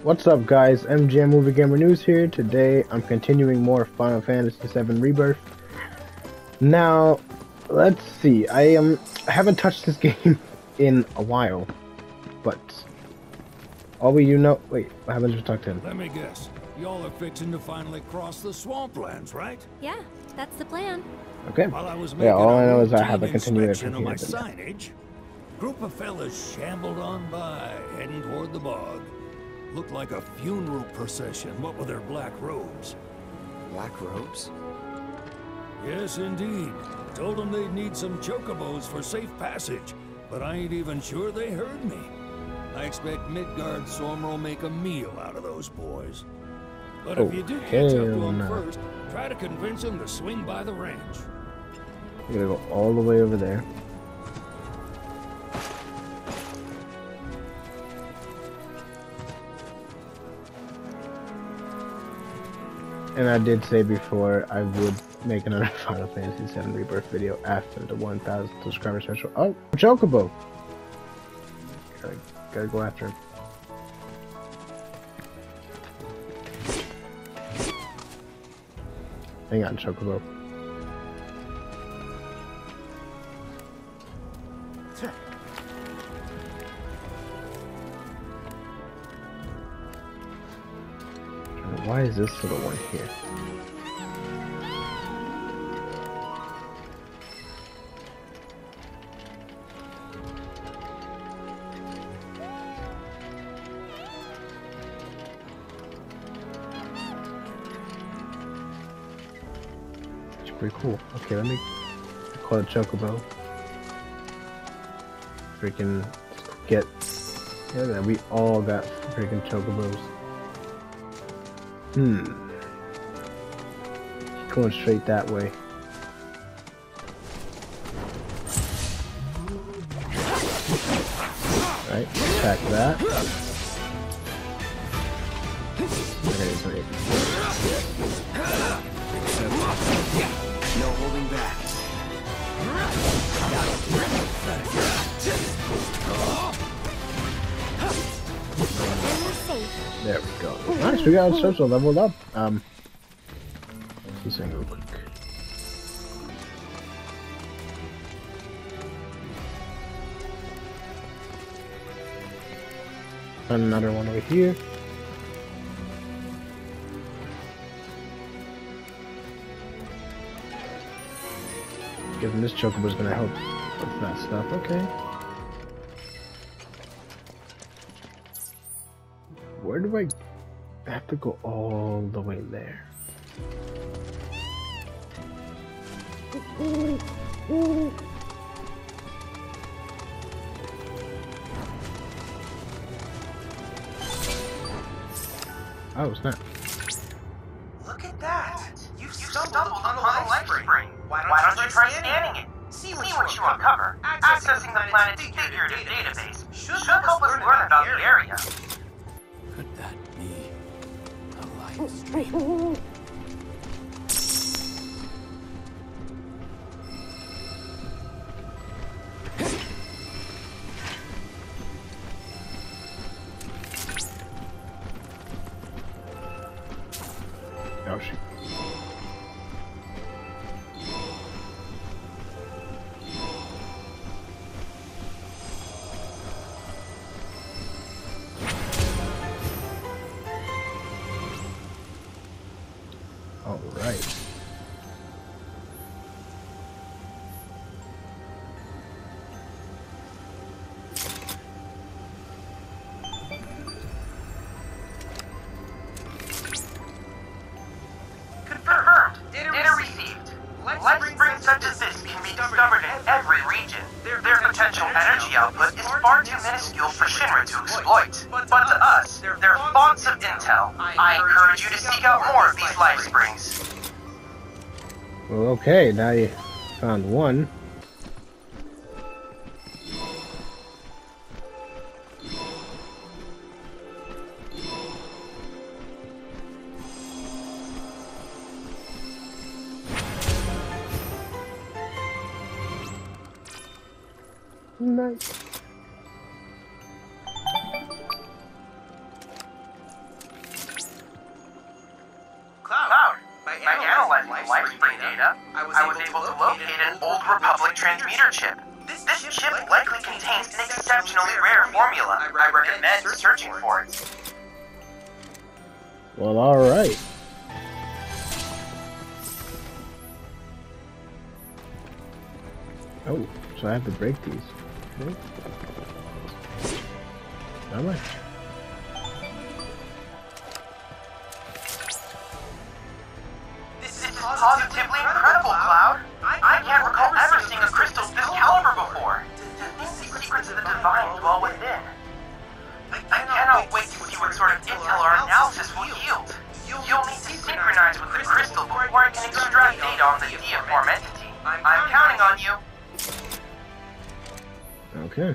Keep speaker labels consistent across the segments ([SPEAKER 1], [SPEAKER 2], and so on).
[SPEAKER 1] What's up guys, MGM Movie Gamer News here. Today I'm continuing more Final Fantasy VII Rebirth. Now, let's see, I haven't touched this game in a while, but all we know, wait, what happens if we talk to him?
[SPEAKER 2] Let me guess, y'all are fixing to finally cross the swamplands, right?
[SPEAKER 3] Yeah, that's the plan.
[SPEAKER 1] Okay,
[SPEAKER 2] While I was
[SPEAKER 1] yeah, all I know is I
[SPEAKER 2] routine
[SPEAKER 1] have a
[SPEAKER 2] inspection
[SPEAKER 1] continuation
[SPEAKER 2] of my
[SPEAKER 1] here.
[SPEAKER 2] signage, group of fellas shambled on by, heading toward the bog. Looked like a funeral procession, what with their black robes.
[SPEAKER 4] Black robes?
[SPEAKER 2] Yes, indeed. Told them they'd need some chocobos for safe passage, but I ain't even sure they heard me. I expect Midgard Sormer will make a meal out of those boys. But if you do catch up to them first, try to convince them to swing by the ranch.
[SPEAKER 1] We're gonna go all the way over there. And I did say before I would make another Final Fantasy VII Rebirth video after the 1,000 subscriber special. Oh, Chocobo! Gotta go after him. Hang on, Chocobo. Why is this little one here? It's pretty cool. Okay, let me call it Chocobo. Freaking get. Yeah, we all got freaking Chocobos. Going straight that way. Right, attack that. Okay,
[SPEAKER 4] No holding back.
[SPEAKER 1] there we go. Nice, we got social leveled up. This thing real quick. Another one over here. Given this Chocobo's gonna help with that stuff. Okay. Where do I have to go all the way there? Oh, snap.
[SPEAKER 5] Look at that! You stumbled on a life spring. Why don't you try scanning it? See what you uncover. Accessing the planet's figurative database should help us learn about the area.
[SPEAKER 2] Could that be a live stream?
[SPEAKER 1] Oh, shit. All right.
[SPEAKER 5] Confirmed. Data received. Life springs such as this can be discovered in every region. Their potential energy output is far too minuscule for Shinra to exploit. But to us, they're fonts of intel. I encourage you to seek out more of these life springs.
[SPEAKER 1] Well, okay, now you found one. Nice.
[SPEAKER 5] analyzing the LifeSpring data, I was able to locate an Old Republic transmuter chip. This chip likely contains an exceptionally rare formula. I recommend searching for it.
[SPEAKER 1] Well, alright. Oh, so I have to break these. Okay. How much?
[SPEAKER 5] This is positively incredible, Cloud. I can't recall ever seeing a crystal this caliber before. The secrets of the divine dwell within. I cannot wait to see what sort of intel our analysis will yield. You'll need to synchronize with the crystal before I can extract data on the Deiform entity. I'm counting on you.
[SPEAKER 1] Okay.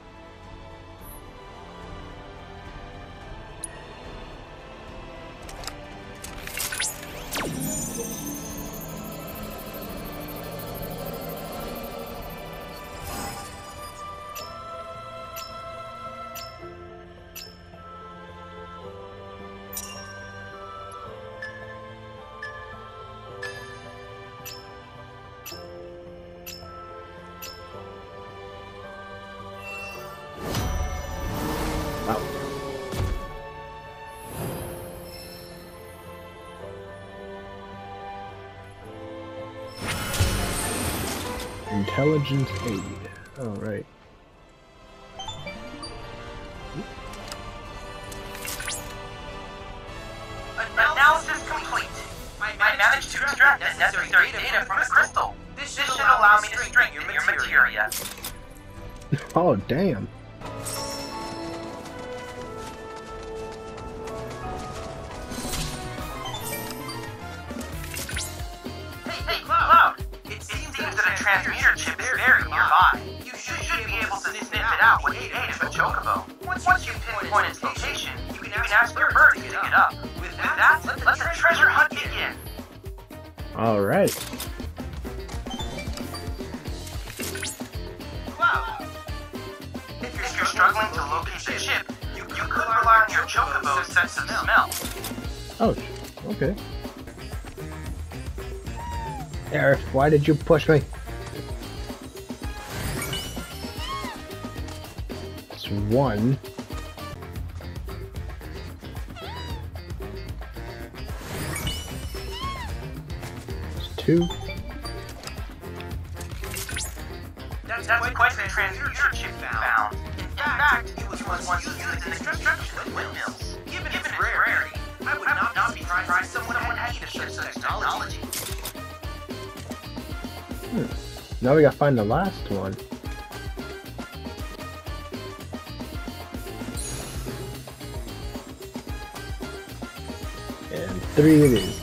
[SPEAKER 1] Intelligence aid. Oh, right.
[SPEAKER 5] Analysis complete. I managed to extract the necessary data from the crystal. This should allow me to strengthen your materia.
[SPEAKER 1] Oh, damn.
[SPEAKER 5] Hey, Cloud! It seems that a transmuter chip is very nearby. You should be able to sniff it out with the aid of a chocobo. Once you pinpoint its location, you can ask your bird to dig it up. With that, let the treasure hunt begin.
[SPEAKER 1] Alright.
[SPEAKER 5] Cloud! If you're struggling to locate the chip, you could rely on your chocobo's sense of smell.
[SPEAKER 1] Oh, okay. Aerith, why did you push me? It's one. It's two.
[SPEAKER 5] That's quite the transmuter chip found. In fact, it was once used in the construction of windmills. Given its rarity, I would not be surprised someone had need of such technology.
[SPEAKER 1] Now we gotta find the last one. And 3 it is.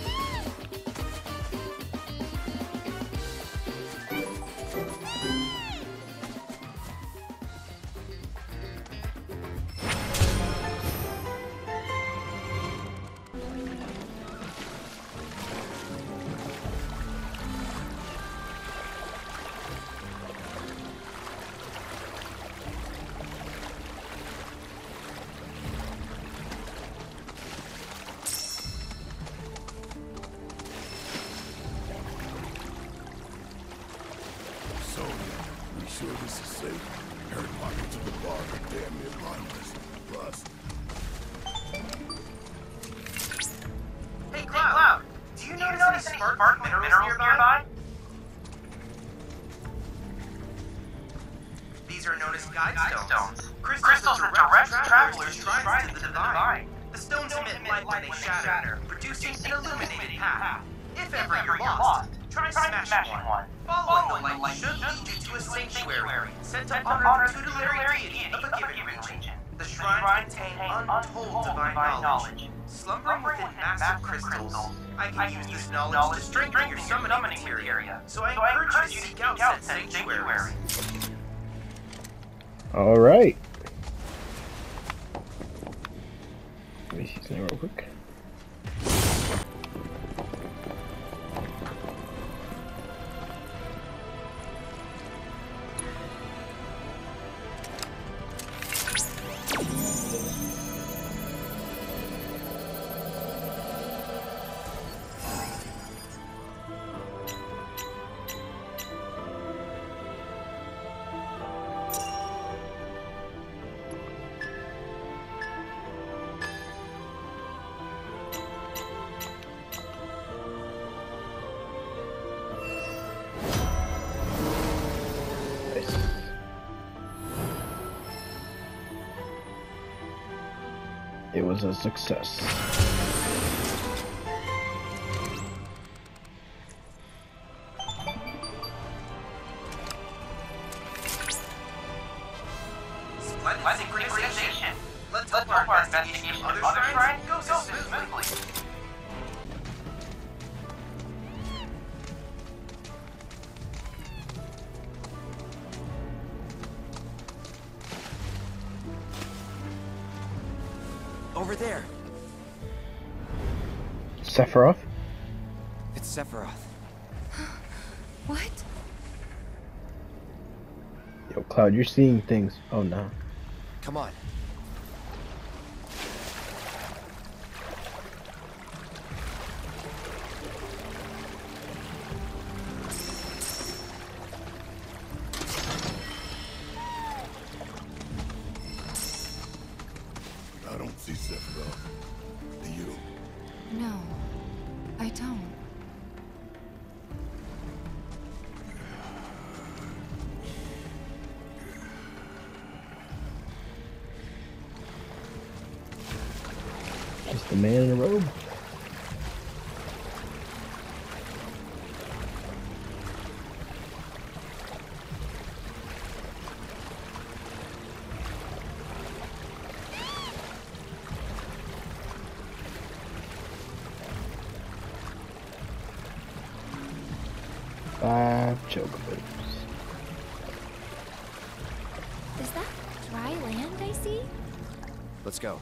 [SPEAKER 3] So, we sure this is safe? Heard pockets of the bar are damn near mindless. Plus,
[SPEAKER 5] Hey, Cloud! Do you notice any sparkling minerals nearby? These are known as guide stones. Crystals are direct travelers shrines to the divine. The stones emit light when they shatter, producing an illuminated path. If ever you're lost, try smashing one. Following the light should lead you to a sanctuary, set to honor the tutelary deity of a given region. The shrines contain untold divine knowledge, slumbering within massive crystals. I can use this knowledge to strengthen your summoning materia, so I encourage you to seek out said sanctuary.
[SPEAKER 1] Alright. Let me see something real quick. was a success.
[SPEAKER 5] Splendid synchronization. Let's hope our investigation of other shrines goes smoothly.
[SPEAKER 4] Over there.
[SPEAKER 1] Sephiroth?
[SPEAKER 4] It's Sephiroth.
[SPEAKER 6] What?
[SPEAKER 1] Yo, Cloud, you're seeing things. Oh no.
[SPEAKER 4] Come on.
[SPEAKER 3] I don't see Sephiroth. Do you?
[SPEAKER 6] No, I don't.
[SPEAKER 1] Just the man in a robe. Five chocobos.
[SPEAKER 6] Is that dry land I see?
[SPEAKER 4] Let's go.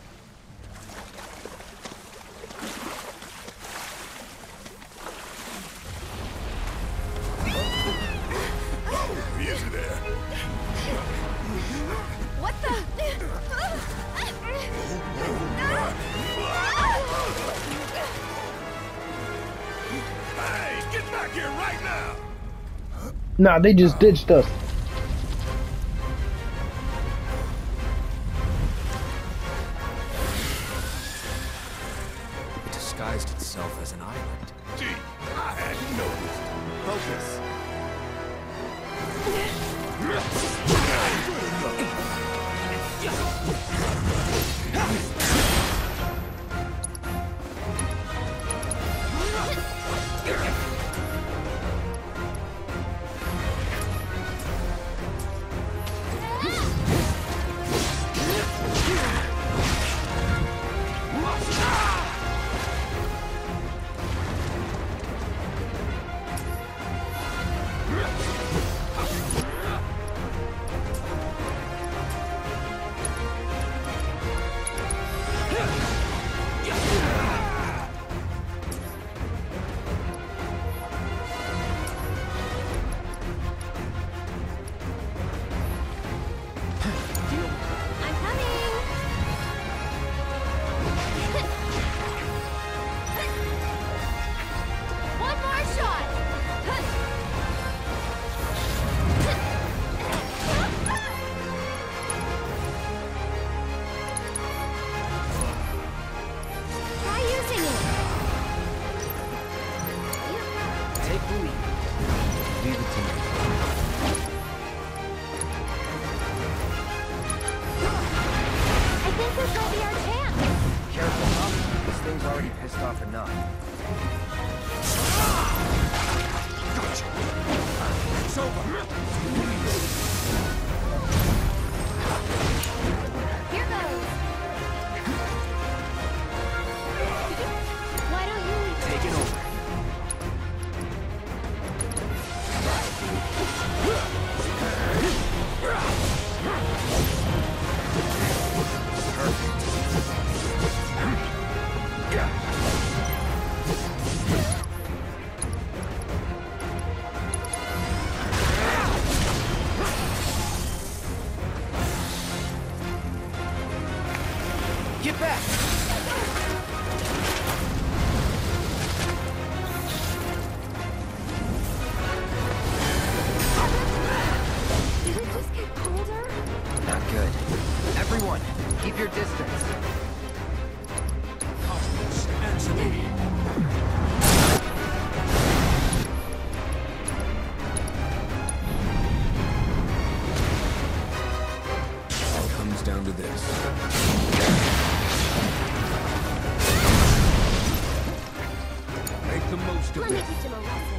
[SPEAKER 3] Oh, easy there.
[SPEAKER 6] What the?
[SPEAKER 3] Hey, get back here right now!
[SPEAKER 1] Nah, they just ditched us.
[SPEAKER 4] It disguised itself as an island.
[SPEAKER 3] Gee, I hadn't noticed.
[SPEAKER 4] Focus.
[SPEAKER 6] I'm coming. One more shot. Try using it.
[SPEAKER 4] Take the lead. Leave it to me.
[SPEAKER 6] I think this might be our chance.
[SPEAKER 4] Careful, huh? This thing's already pissed off enough. It's over.
[SPEAKER 6] Here goes. Why don't you?
[SPEAKER 4] Take it over.
[SPEAKER 2] just a
[SPEAKER 6] Let me
[SPEAKER 2] bit.
[SPEAKER 6] teach him a lesson.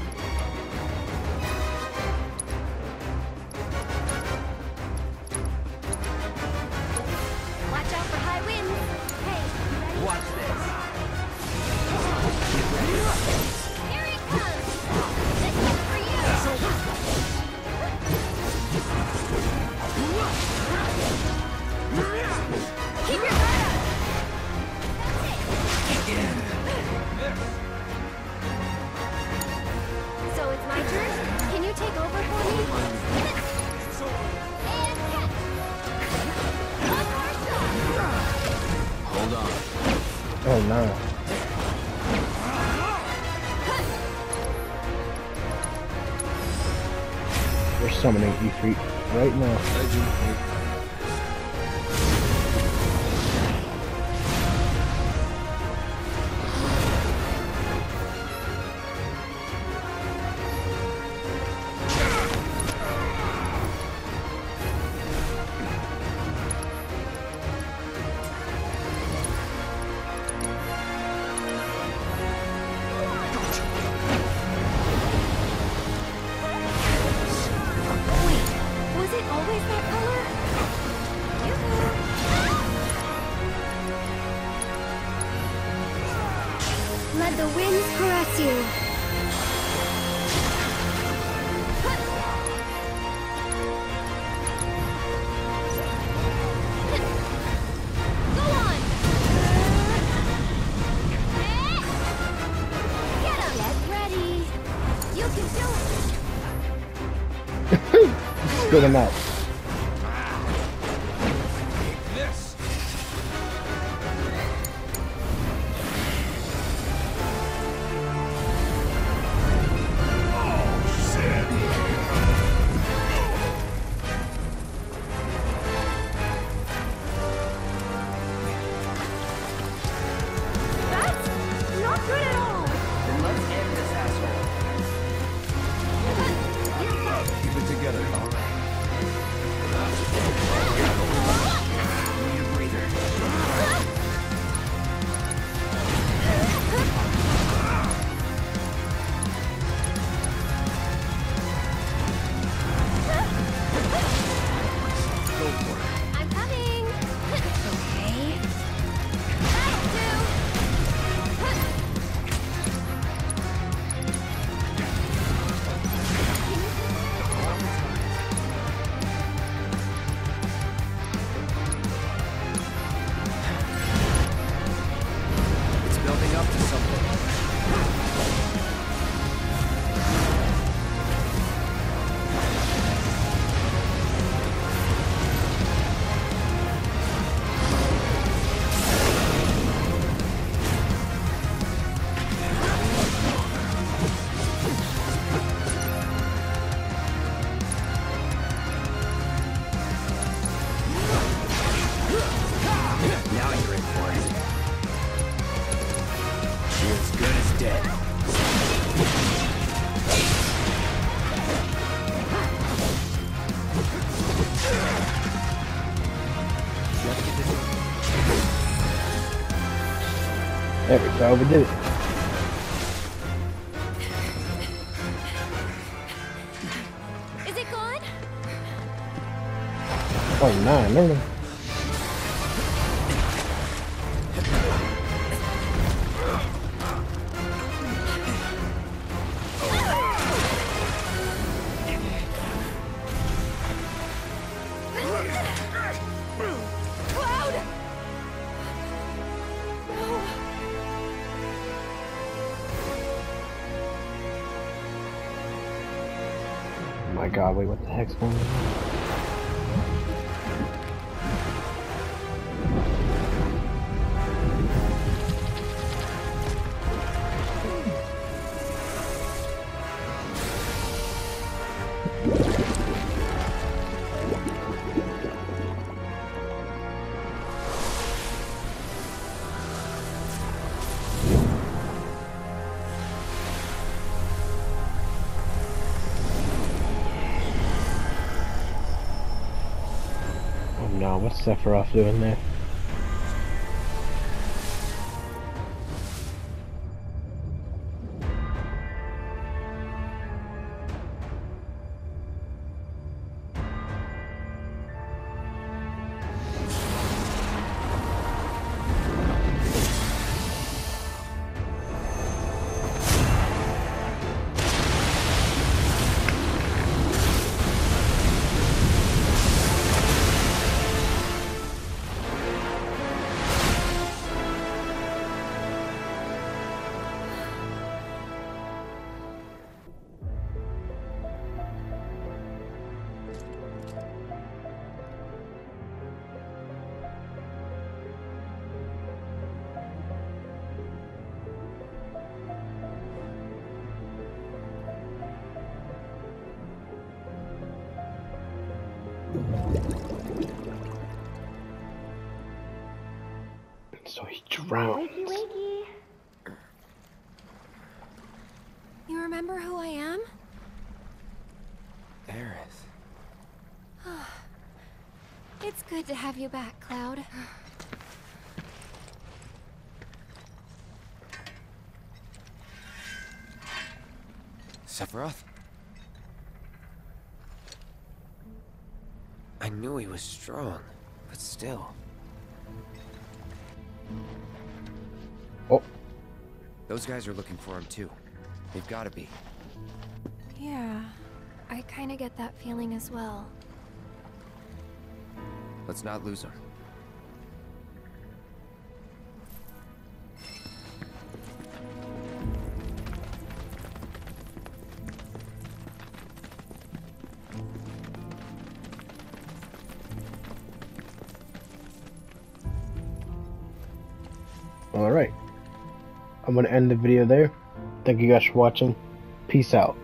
[SPEAKER 6] Watch out for high winds. Hey, you ready?
[SPEAKER 4] Watch this.
[SPEAKER 6] Here he comes. This one's for you. Keep your guard up. So it's my turn? Can you take over for me? And catch! One more shot!
[SPEAKER 4] Hold on.
[SPEAKER 1] Oh no. We're summoning Ifrit right now.
[SPEAKER 2] Legend.
[SPEAKER 6] Wait, was it always that color? Let the winds caress you. Go on! Get him! Get ready! You can do it!
[SPEAKER 1] Spit him out.
[SPEAKER 2] This.
[SPEAKER 6] That's not good at all!
[SPEAKER 4] Then let's end this asshole.
[SPEAKER 2] Keep it together.
[SPEAKER 4] All right. Need a breather. Go for it.
[SPEAKER 6] I'm coming! Okay. That'll do!
[SPEAKER 4] It's building up to something. Now you're in for it. You're as good as dead. Let's get this over.
[SPEAKER 1] There we go, we did it.
[SPEAKER 6] Is it gone?
[SPEAKER 1] Oh no.
[SPEAKER 6] Cloud! No.
[SPEAKER 1] Oh my god, wait, what the heck's going on? Oh no, what's Sephiroth doing there? So he drowned.
[SPEAKER 6] Wakey, wakey. You remember who I am?
[SPEAKER 4] Aerith.
[SPEAKER 6] It's good to have you back, Cloud.
[SPEAKER 4] Sephiroth? I knew he was strong, but still.
[SPEAKER 1] Oh.
[SPEAKER 4] Those guys are looking for him too. They've gotta be.
[SPEAKER 6] Yeah, I kinda get that feeling as well.
[SPEAKER 4] Let's not lose him.
[SPEAKER 1] Alright. I'm gonna end the video there. Thank you guys for watching. Peace out.